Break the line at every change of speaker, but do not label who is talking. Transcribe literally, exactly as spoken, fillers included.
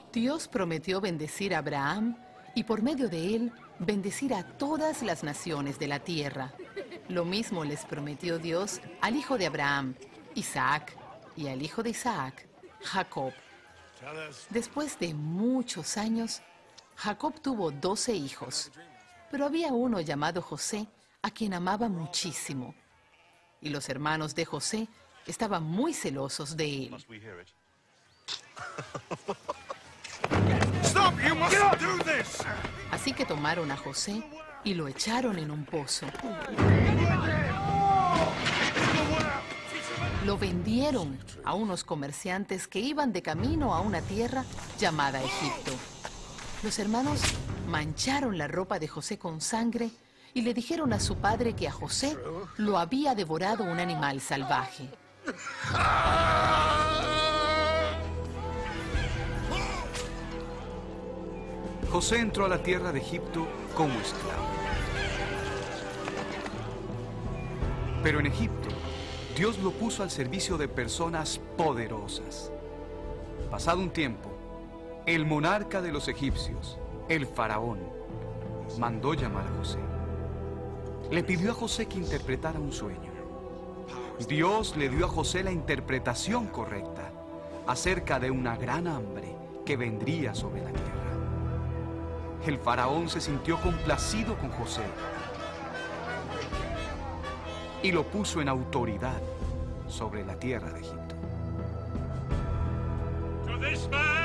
Dios prometió bendecir a Abraham y por medio de él bendecir a todas las naciones de la tierra. Lo mismo les prometió Dios al hijo de Abraham, Isaac, y al hijo de Isaac, Jacob. Después de muchos años, Jacob tuvo doce hijos, pero había uno llamado José a quien amaba muchísimo. Y los hermanos de José estaban muy celosos de él. Así que tomaron a José y lo echaron en un pozo. Lo vendieron a unos comerciantes que iban de camino a una tierra llamada Egipto. Los hermanos mancharon la ropa de José con sangre y le dijeron a su padre que a José lo había devorado un animal salvaje.
José entró a la tierra de Egipto como esclavo. Pero en Egipto, Dios lo puso al servicio de personas poderosas. Pasado un tiempo, el monarca de los egipcios, el faraón, mandó llamar a José. Le pidió a José que interpretara un sueño. Dios le dio a José la interpretación correcta acerca de una gran hambre que vendría sobre la tierra. El faraón se sintió complacido con José y lo puso en autoridad sobre la tierra de Egipto.